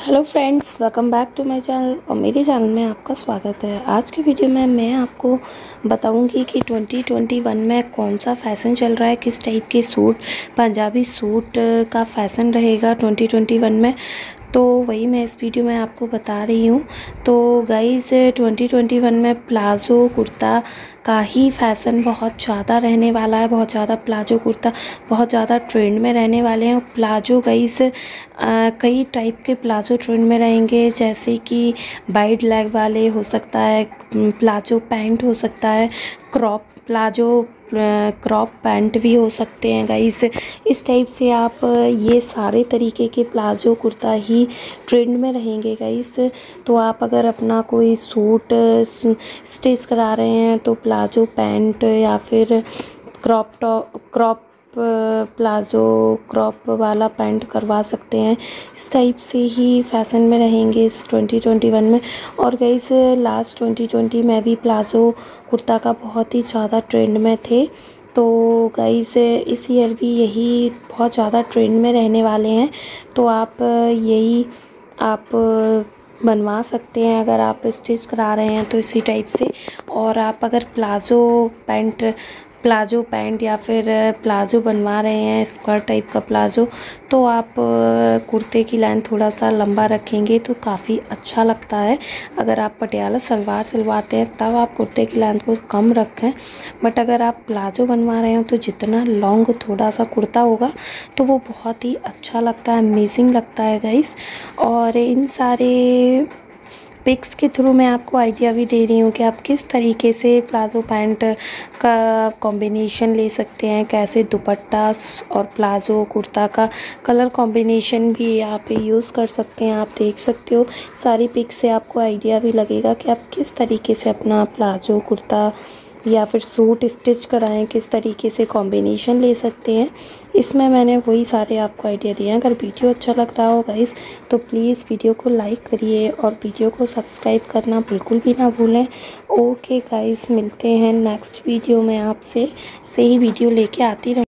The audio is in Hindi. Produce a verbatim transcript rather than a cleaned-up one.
Hello friends, welcome back to my channel और मेरे चैनल में आपका स्वागत है। आज की वीडियो में मैं आपको बताऊंगी कि ट्वेंटी ट्वेंटी वन में कौन सा फ़ैशन चल रहा है, किस टाइप के सूट, पंजाबी सूट का फ़ैशन रहेगा ट्वेंटी ट्वेंटी वन में। तो वही मैं इस वीडियो में आपको बता रही हूँ। तो गाइस, ट्वेंटी ट्वेंटी वन में प्लाज़ो कुर्ता का ही फ़ैशन बहुत ज़्यादा रहने वाला है। बहुत ज़्यादा प्लाज़ो कुर्ता बहुत ज़्यादा ट्रेंड में रहने वाले हैं। प्लाज़ो गाइस कई टाइप के प्लाज़ो ट्रेंड में रहेंगे, जैसे कि वाइड लेग वाले हो सकता है, प्लाज़ो पैंट हो सकता है, क्रॉप प्लाज़ो क्रॉप पैंट भी हो सकते हैं गाइस। इस टाइप से आप ये सारे तरीके के प्लाज़ो कुर्ता ही ट्रेंड में रहेंगे गाइस। तो आप अगर अपना कोई सूट स्टिच करा रहे हैं तो प्लाज़ो पैंट या फिर crop top crop palazzo crop वाला पैंट करवा सकते हैं। इस टाइप से ही फैशन में रहेंगे इस ट्वेंटी ट्वेंटी वन में। और गाइस, लास्ट ट्वेंटी ट्वेंटी में भी प्लाज़ो कुर्ता का बहुत ही ज़्यादा ट्रेंड में थे। तो गाइस, इस ईयर भी यही बहुत ज़्यादा ट्रेंड में रहने वाले हैं। तो आप यही आप बनवा सकते हैं अगर आप स्टिच करा रहे हैं तो इसी टाइप से। और आप अगर प्लाज़ो पैंट प्लाज़ो पैंट या फिर प्लाज़ो बनवा रहे हैं, स्कर्ट टाइप का प्लाज़ो, तो आप कुर्ते की लाइन थोड़ा सा लंबा रखेंगे तो काफ़ी अच्छा लगता है। अगर आप पटियाला सलवार सिलवाते हैं तब आप कुर्ते की लाइन को कम रखें, बट अगर आप प्लाज़ो बनवा रहे हो तो जितना लॉन्ग थोड़ा सा कुर्ता होगा तो वो बहुत ही अच्छा लगता है, अमेजिंग लगता है गाइस। और इन सारे पिक्स के थ्रू मैं आपको आइडिया भी दे रही हूँ कि आप किस तरीके से प्लाज़ो पैंट का कॉम्बिनेशन ले सकते हैं, कैसे दुपट्टा और प्लाज़ो कुर्ता का कलर कॉम्बिनेशन भी आप यूज़ कर सकते हैं। आप देख सकते हो सारी पिक्स से आपको आइडिया भी लगेगा कि आप किस तरीके से अपना प्लाज़ो कुर्ता या फिर सूट स्टिच कराएं, किस तरीके से कॉम्बिनेशन ले सकते हैं। इसमें मैंने वही सारे आपको आइडिया दिए हैं। अगर वीडियो अच्छा लग रहा हो गाइस तो प्लीज़ वीडियो को लाइक करिए और वीडियो को सब्सक्राइब करना बिल्कुल भी ना भूलें। ओके गाइस, मिलते हैं नेक्स्ट वीडियो में। आपसे सही वीडियो लेके आती रहूँ।